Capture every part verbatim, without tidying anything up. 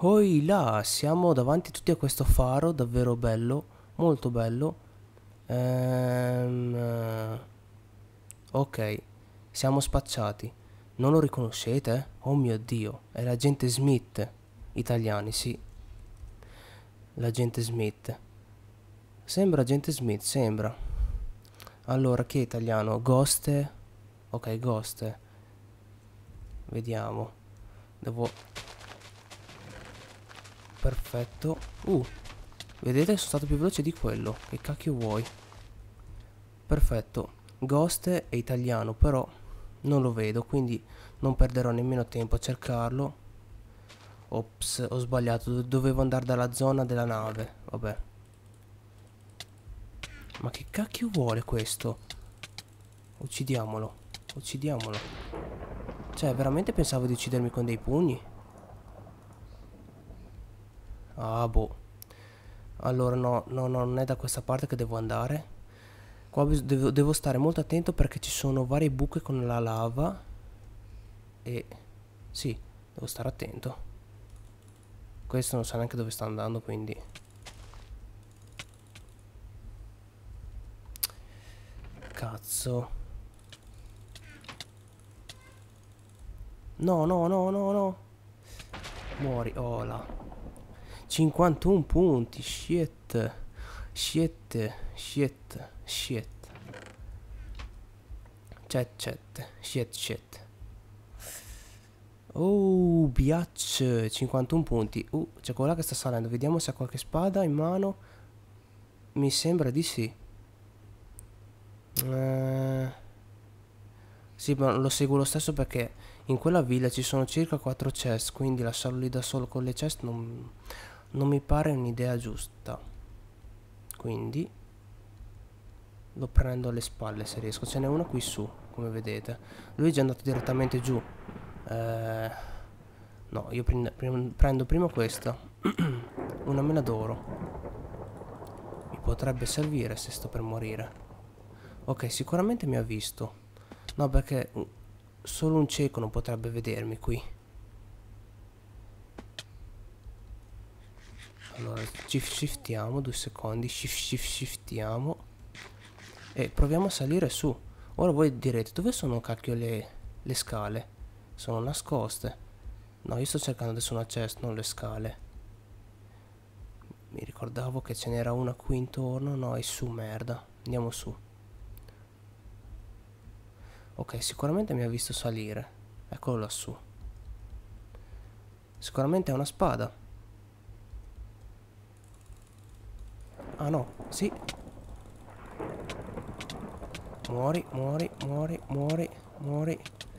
Oi là, siamo davanti tutti a questo faro davvero bello, molto bello. Ehm, eh, ok, siamo spacciati. Non lo riconoscete? Oh mio Dio, è l'agente Smith. Italiani, sì, l'agente Smith. Sembra agente Smith, sembra. Allora, chi è italiano? Ghost? Ok, Ghost. Vediamo. Devo... Perfetto. Uh, vedete, sono stato più veloce di quello. Che cacchio vuoi? Perfetto. Ghost è italiano, però non lo vedo, quindi non perderò nemmeno tempo a cercarlo. Ops, ho sbagliato, do- dovevo andare dalla zona della nave. Vabbè. Ma che cacchio vuole questo? Uccidiamolo. Uccidiamolo. Cioè, veramente pensavo di uccidermi con dei pugni? Ah, boh. Allora no, no, no, non è da questa parte che devo andare. Qua bis- devo, devo stare molto attento perché ci sono varie buche con la lava. E sì, devo stare attento. Questo non sa neanche dove sta andando, quindi... Cazzo. No, no, no, no, no. Muori, ola. cinquantuno punti, shit. Shit, shit, shit. Chat, chat, shit, shit. Oh, biatch, cinquantuno punti. Uh, c'è quella che sta salendo. Vediamo se ha qualche spada in mano. Mi sembra di sì. Eh... Sì, ma lo seguo lo stesso perché in quella villa ci sono circa quattro chest, quindi lasciarlo lì da solo con le chest non, non mi pare un'idea giusta. Quindi lo prendo alle spalle se riesco. Ce n'è uno qui su, come vedete. Lui è già andato direttamente giù. Eh, no, io prendo, prendo prima questa. Una mela d'oro. Mi potrebbe servire se sto per morire. Ok, sicuramente mi ha visto. No, perché uh, solo un cieco non potrebbe vedermi qui. Allora, shift shiftiamo, due secondi, shift shift shiftiamo e proviamo a salire su. Ora voi direte, dove sono cacchio le, le scale? Sono nascoste. No, io sto cercando adesso una chest, non le scale. Mi ricordavo che ce n'era una qui intorno, no, è su, merda. Andiamo su. Ok, sicuramente mi ha visto salire. Eccolo lassù. Sicuramente è una spada. Ah no, sì. Muori, muori, muori, muori, muori.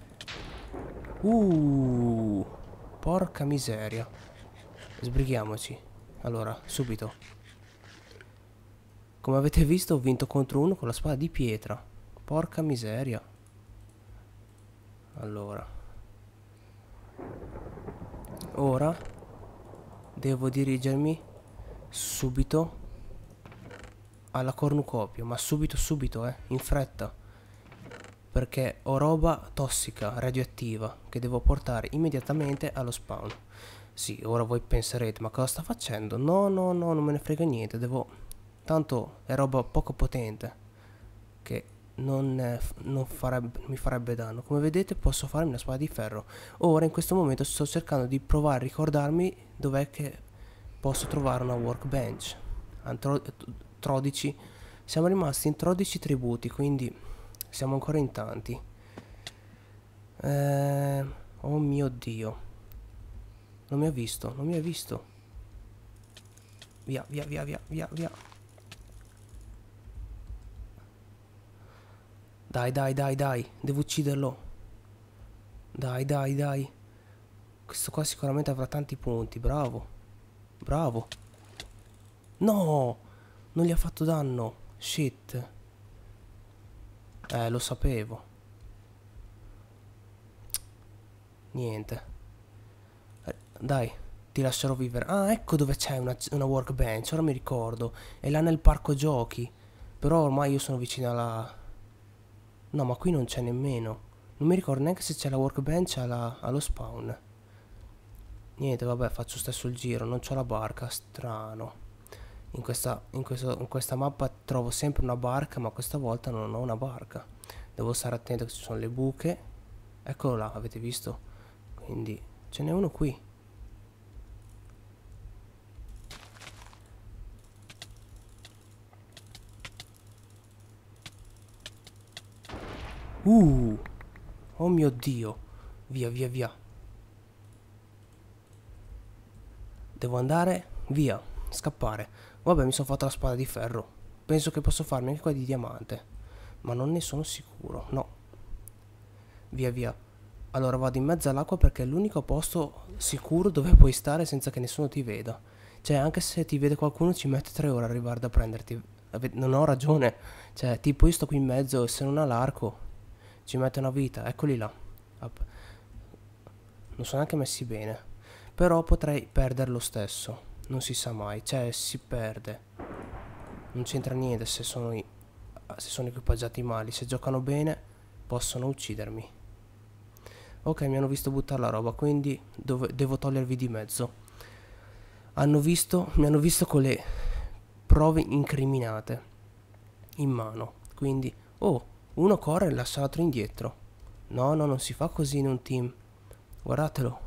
Uh, porca miseria. Sbrighiamoci. Allora, subito. Come avete visto ho vinto contro uno con la spada di pietra. Porca miseria. Allora. Ora devo dirigermi subito alla cornucopio. Ma subito, subito, eh. In fretta. Perché ho roba tossica, radioattiva, che devo portare immediatamente allo spawn. Sì, ora voi penserete, ma cosa sta facendo? No, no, no, non me ne frega niente, devo... Tanto è roba poco potente, che non, eh, non farebbe, mi farebbe danno. Come vedete posso farmi una spada di ferro. Ora in questo momento sto cercando di provare a ricordarmi dov'è che posso trovare una workbench. Antro- trodici. Siamo rimasti in trodici tributi, quindi siamo ancora in tanti. Eh, oh mio Dio. Non mi ha visto, non mi ha visto. Via, via, via, via, via, via. Dai, dai, dai, dai. Devo ucciderlo. Dai, dai, dai. Questo qua sicuramente avrà tanti punti. Bravo. Bravo. No! Non gli ha fatto danno. Shit. Eh, lo sapevo. Niente. Eh, dai, ti lascerò vivere. Ah, ecco dove c'è una, una workbench. Ora mi ricordo. È là nel parco giochi. Però ormai io sono vicino alla... No, ma qui non c'è nemmeno. Non mi ricordo neanche se c'è la workbench alla, allo spawn. Niente, vabbè, faccio stesso il giro. Non c'ho la barca, strano. In questa, in questo- in questa mappa trovo sempre una barca, ma questa volta non ho una barca. Devo stare attento che ci sono le buche. Eccolo là, avete visto? Quindi ce n'è uno qui. Uh, oh mio Dio. Via, via, via. Devo andare via, scappare. Vabbè, mi sono fatto la spada di ferro. Penso che posso farmi anche quella di diamante, ma non ne sono sicuro. No, via, via. Allora vado in mezzo all'acqua perché è l'unico posto sicuro dove puoi stare senza che nessuno ti veda. Cioè, anche se ti vede qualcuno ci mette tre ore a arrivare da prenderti. Ave- Non ho ragione. Cioè, tipo io sto qui in mezzo e se non ha l'arco ci mette una vita. Eccoli là. Up. Non sono neanche messi bene. Però potrei perdere lo stesso. Non si sa mai. Cioè, si perde. Non c'entra niente se sono, i- se sono equipaggiati male. Se giocano bene possono uccidermi. Ok, mi hanno visto buttare la roba, quindi dove, devo togliervi di mezzo. Hanno visto, mi hanno visto con le prove incriminate in mano. Quindi, oh, uno corre e lascia l'altro indietro. No, no, non si fa così in un team. Guardatelo.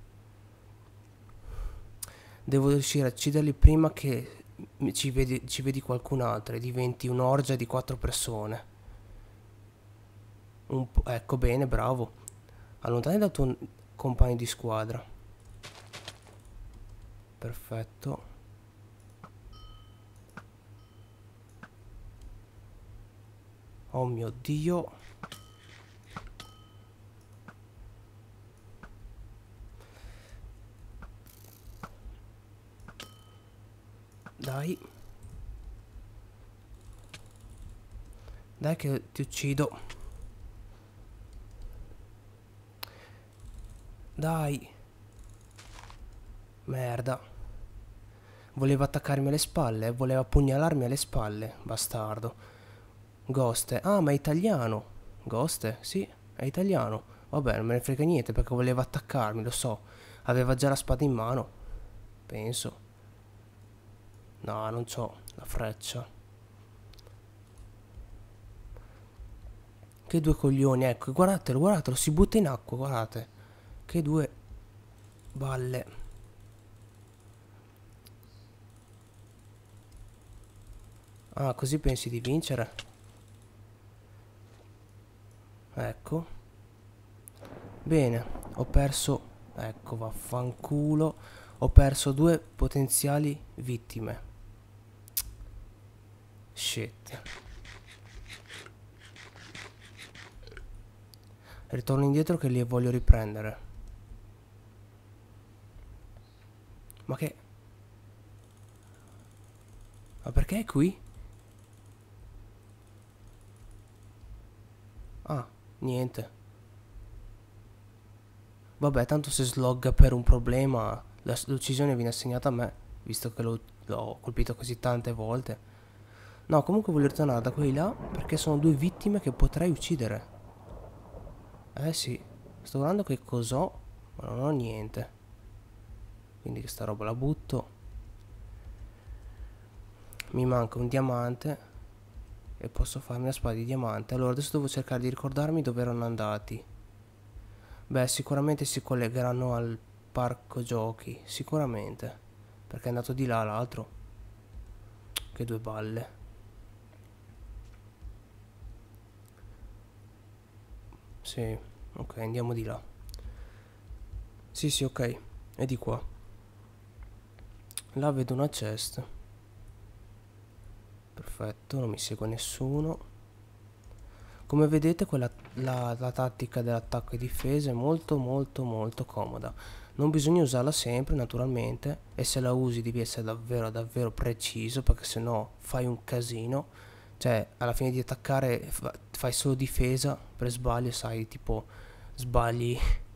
Devo riuscire a ucciderli prima che ci vedi, ci vedi qualcun altro e diventi un'orgia di quattro persone. Un po', ecco bene, bravo. Allontani dal tuo compagno di squadra. Perfetto. Oh mio Dio. Dai. Dai che ti uccido. Dai. Merda. Voleva attaccarmi alle spalle, eh? Voleva pugnalarmi alle spalle, bastardo. Ghost. Ah, ma è italiano. Ghost? Sì, è italiano. Vabbè, non me ne frega niente perché voleva attaccarmi, lo so. Aveva già la spada in mano. Penso. No, non c'ho la freccia. Che due coglioni, ecco, guardatelo, guardatelo, si butta in acqua, guardate. Che due balle. Ah, così pensi di vincere? Ecco. Bene, ho perso. Ecco, vaffanculo. Ho perso due potenziali vittime. Shit. Ritorno indietro che li voglio riprendere. Ma che... Ma perché è qui? Ah, niente. Vabbè, tanto se slogga per un problema, la- l'uccisione viene assegnata a me, visto che l'ho l'ho colpito così tante volte. No, comunque voglio ritornare da quelli là, perché sono due vittime che potrei uccidere. Eh sì, sto guardando che cos'ho, ma non ho niente. Quindi questa roba la butto. Mi manca un diamante e posso farmi la spada di diamante. Allora adesso devo cercare di ricordarmi dove erano andati. Beh, sicuramente si collegheranno al parco giochi, sicuramente. Perché è andato di là l'altro. Che due balle. Sì, ok, andiamo di là. Sì, sì, ok, è di qua. Là vedo una chest. Perfetto, non mi segue nessuno. Come vedete quella, la, la tattica dell'attacco e difesa è molto molto molto comoda. Non bisogna usarla sempre naturalmente e se la usi devi essere davvero davvero preciso perché sennò fai un casino. Cioè alla fine di attaccare fa- fai solo difesa per sbaglio, sai, tipo sbagli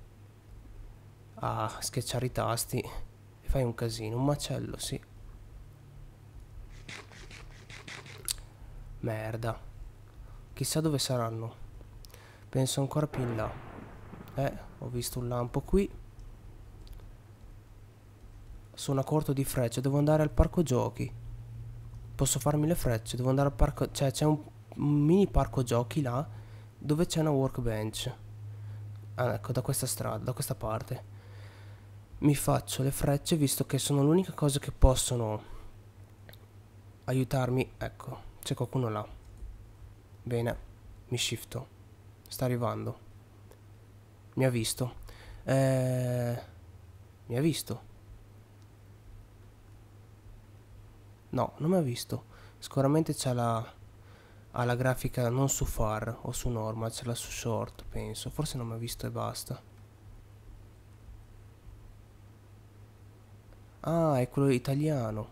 a schiacciare i tasti e fai un casino, un macello, sì. Merda. Chissà dove saranno. Penso ancora più in là. Eh, ho visto un lampo qui. Sono a corto di frecce, devo andare al parco giochi. Posso farmi le frecce, devo andare al parco... Cioè c'è un, un mini parco giochi là, dove c'è una workbench. Ah, ecco, da questa strada, da questa parte. Mi faccio le frecce, visto che sono l'unica cosa che possono aiutarmi. Ecco, c'è qualcuno là. Bene, mi shifto. Sta arrivando. Mi ha visto. Eh... Mi ha visto. No, non mi ha visto. Sicuramente c'ha la... ha la grafica non su far o su normal, ce l'ha su short, penso. Forse non mi ha visto e basta. Ah, è quello italiano.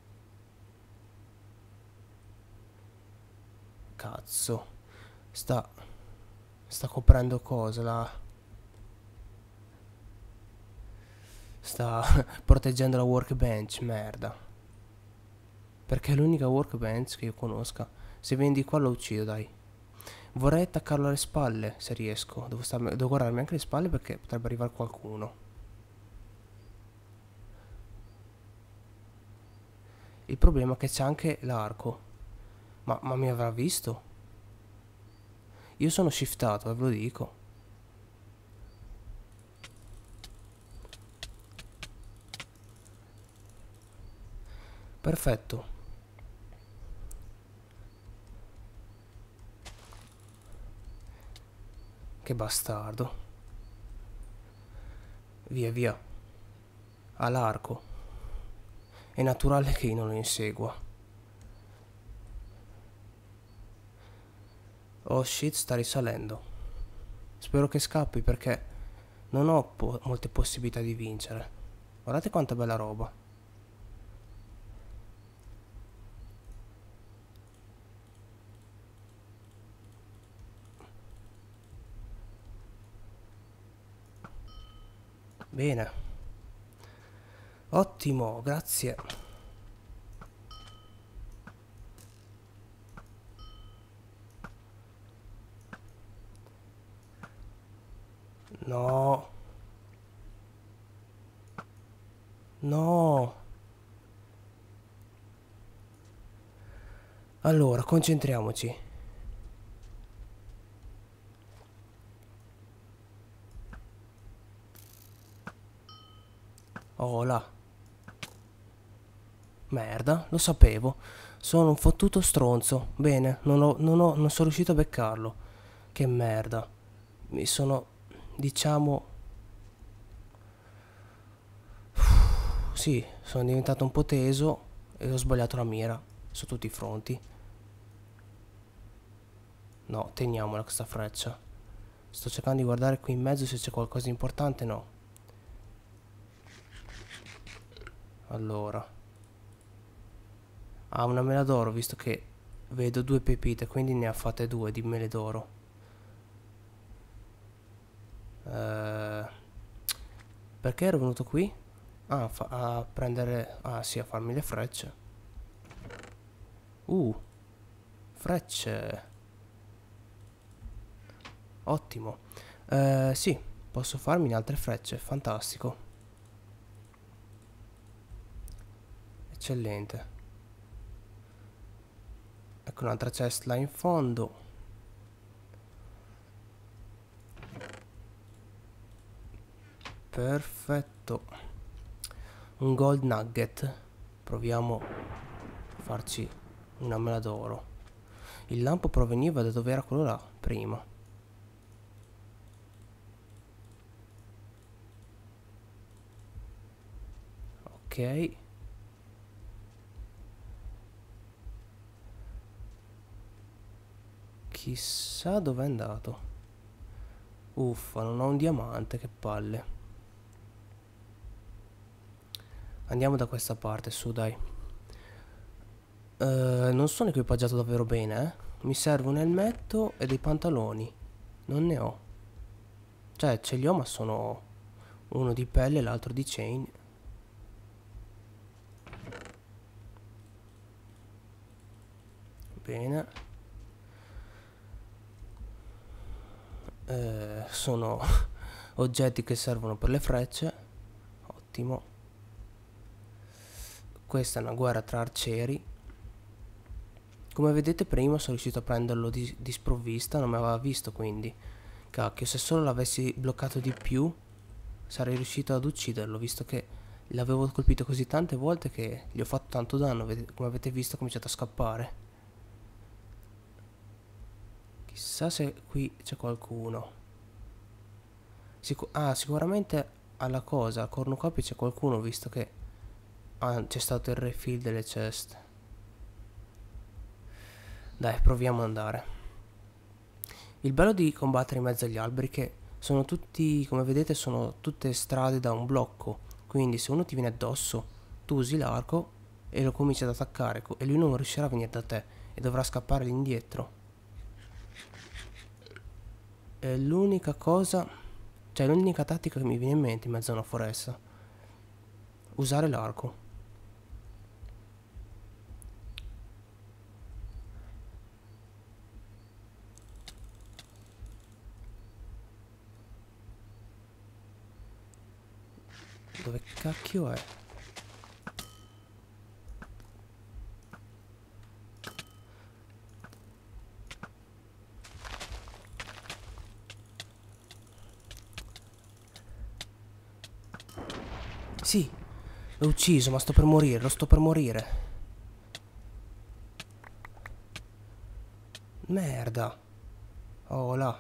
Cazzo. Sta... sta coprendo cosa? La... sta proteggendo la workbench, merda. Perché è l'unica workbench che io conosca. Se vendi qua lo uccido, dai. Vorrei attaccarlo alle spalle, se riesco. Devo, starmi, devo guardarmi anche le spalle perché potrebbe arrivare qualcuno. Il problema è che c'è anche l'arco. Ma, ma mi avrà visto? Io sono shiftato, ve lo dico. Perfetto. Che bastardo. Via, via. All'arco. È naturale che io non lo insegua. Oh shit, sta risalendo. Spero che scappi perché non ho po- molte possibilità di vincere. Guardate quanta bella roba. Bene. Ottimo, grazie. No. No. Allora, concentriamoci. Oh là. Merda, lo sapevo. Sono un fottuto stronzo. Bene, non, ho, non, ho, non sono riuscito a beccarlo. Che merda. Mi sono, diciamo... Sì, sono diventato un po' teso e ho sbagliato la mira su tutti i fronti. No, teniamola questa freccia. Sto cercando di guardare qui in mezzo se c'è qualcosa di importante, no. Allora. Ah, una mela d'oro, visto che vedo due pepite, quindi ne ha fatte due di mele d'oro. Eh, perché ero venuto qui? Ah, fa- a prendere... Ah, sì, a farmi le frecce. Uh, frecce. Ottimo. Eh, sì, posso farmi altre frecce, fantastico. Eccellente. Ecco un'altra chest là in fondo. Perfetto. Un gold nugget. Proviamo a farci una mela d'oro. Il lampo proveniva da dove era quello là, prima. Ok. Chissà dove è andato. Uffa, non ho un diamante, che palle. Andiamo da questa parte, su dai. Uh, non sono equipaggiato davvero bene, eh. Mi serve un elmetto e dei pantaloni. Non ne ho. Cioè, ce li ho, ma sono uno di pelle e l'altro di chain. Bene. Uh, sono oggetti che servono per le frecce. Ottimo. questa è una guerra tra arcieri. Come vedete prima sono riuscito a prenderlo di, di sprovvista, non mi aveva visto, quindi cacchio, se solo l'avessi bloccato di più sarei riuscito ad ucciderlo, visto che l'avevo colpito così tante volte che gli ho fatto tanto danno. Come avete visto ha cominciato a scappare. Chissà se qui c'è qualcuno. Sicu ah, sicuramente alla cosa, al cornucopio c'è qualcuno, visto che ah, c'è stato il refill delle ceste. Dai, proviamo ad andare. Il bello di combattere in mezzo agli alberi è che sono tutti, come vedete, sono tutte strade da un blocco. Quindi se uno ti viene addosso, tu usi l'arco e lo cominci ad attaccare e lui non riuscirà a venire da te e dovrà scappare all'indietro. È l'unica cosa, cioè l'unica tattica che mi viene in mente in mezzo a una foresta. Usare l'arco. Dove cacchio è? Sì, l'ho ucciso, ma sto per morire, lo sto per morire. Merda. Oh là.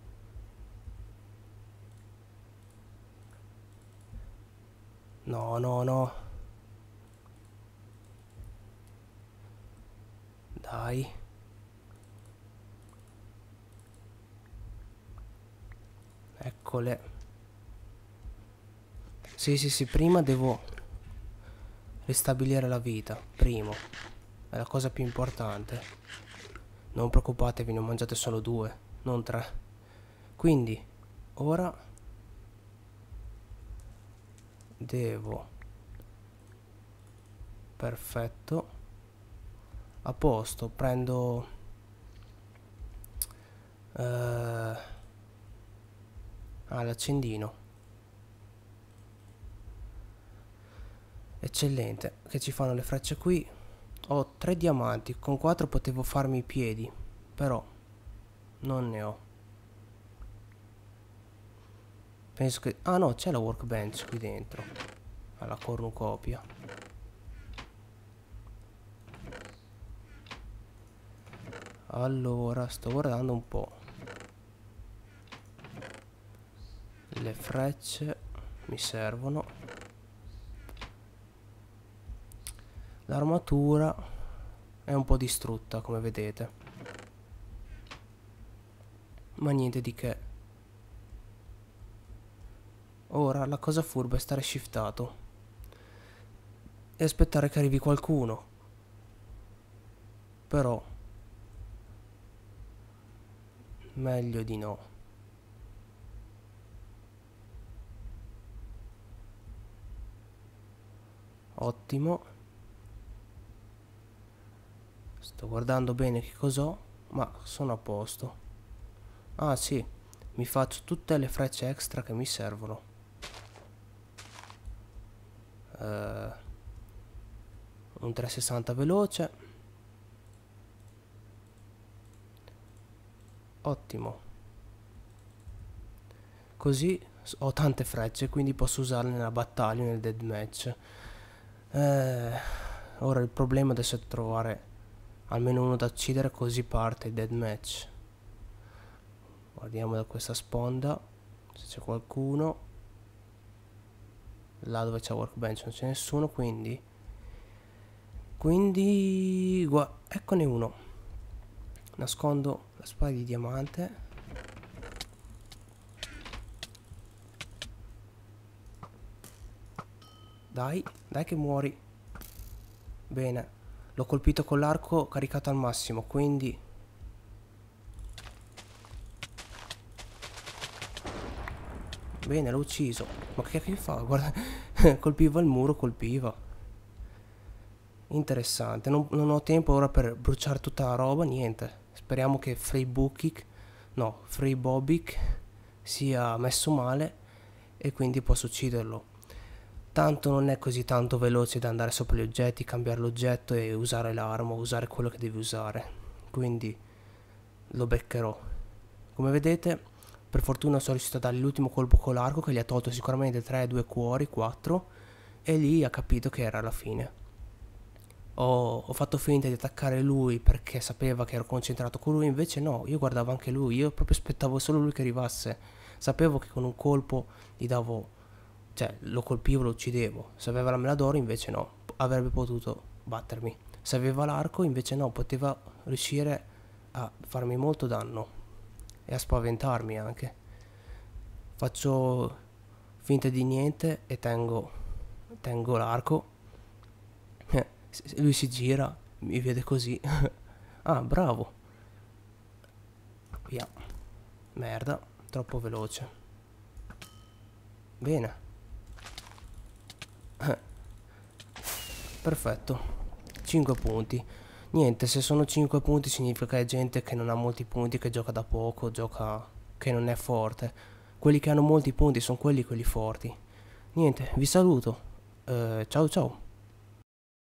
No, no, no. Dai. Eccole. Sì, sì, sì, prima devo ristabilire la vita. Primo. È la cosa più importante. Non preoccupatevi, ne ho mangiate solo due, non tre. Quindi, ora devo... Perfetto. A posto, prendo... Uh... Ah, l'accendino. Eccellente. Che ci fanno le frecce qui? Ho tre diamanti, con quattro potevo farmi i piedi, però non ne ho. Penso che... Ah no, c'è la workbench qui dentro, alla cornucopia. Allora, sto guardando un po'. Le frecce mi servono. L'armatura è un po' distrutta, come vedete, ma niente di che. Ora la cosa furba è stare shiftato e aspettare che arrivi qualcuno. Però meglio di no. Ottimo. Sto guardando bene che cos'ho, ma sono a posto. Ah sì, mi faccio tutte le frecce extra che mi servono. Uh, un trecentosessanta veloce. Ottimo. Così ho tante frecce, quindi posso usarle nella battaglia, nel deathmatch. Eh, ora il problema adesso è trovare almeno uno da uccidere, così parte il deathmatch. Guardiamo da questa sponda se c'è qualcuno. Là dove c'è workbench non c'è nessuno, quindi quindi gua eccone uno. Nascondo la spada di diamante. Dai, dai che muori. Bene, l'ho colpito con l'arco caricato al massimo, quindi bene, l'ho ucciso. Ma che che fa? Guarda, colpiva il muro, colpiva. Interessante. Non, non ho tempo ora per bruciare tutta la roba, niente. Speriamo che Frey Bukik, no, Frey Bobik sia messo male e quindi posso ucciderlo. tanto non è così tanto veloce da andare sopra gli oggetti, cambiare l'oggetto e usare l'arma, usare quello che devi usare. Quindi lo beccherò. Come vedete, per fortuna sono riuscito a dargli l'ultimo colpo con l'arco che gli ha tolto sicuramente tre, due cuori, quattro, e lì ha capito che era la fine. Ho, ho fatto finta di attaccare lui perché sapeva che ero concentrato con lui, invece no, io guardavo anche lui, io proprio aspettavo solo lui che arrivasse. Sapevo che con un colpo gli davo, cioè lo colpivo, lo uccidevo. Se aveva la mela d'oro invece no, avrebbe potuto battermi. Se aveva l'arco invece no, poteva riuscire a farmi molto danno e a spaventarmi anche. Faccio finta di niente e tengo, tengo l'arco. Eh, lui si gira, mi vede così. Ah, bravo. Via. Merda, troppo veloce. Bene. Perfetto. cinque punti. Niente, se sono cinque punti significa che è gente che non ha molti punti, che gioca da poco, gioca che non è forte. Quelli che hanno molti punti sono quelli quelli forti. Niente, vi saluto. Eh, ciao ciao.